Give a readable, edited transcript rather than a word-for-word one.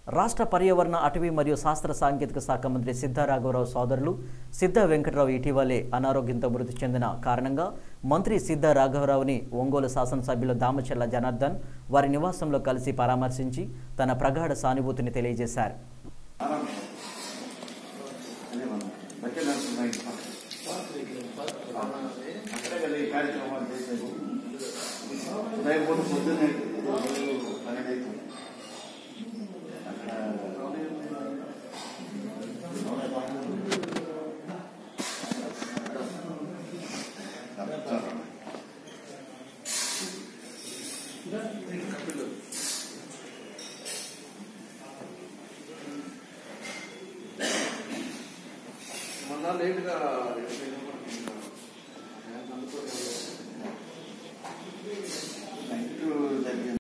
రాష్ట్ర పర్యావరణ అటవీ మరియు శాస్త్ర సాంకేతిక శాఖ మంత్రి సిద్ధా రాఘవరావు సోదరులు సిద్ధా వెంకటరావు ఇటీవలే అనారోగ్యంతో మృతి చెందిన కారణంగా మంత్రి సిద్ధా రాఘవరావుని ఒంగోలు శాసనసభ్యులు దామచర్ల జనార్దన్ వారి నివాసంలో కలిసి పరామర్శించి తన ప్రగాఢ సానుభూతిని తెలియజేశారు. మొన్న లేట్గా